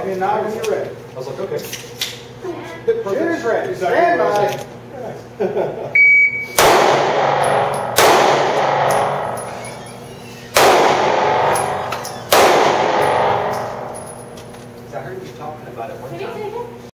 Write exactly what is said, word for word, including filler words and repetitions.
me a nod when you're ready. I was like, okay. Shooter's ready. Stand by. I heard you talking about it one time.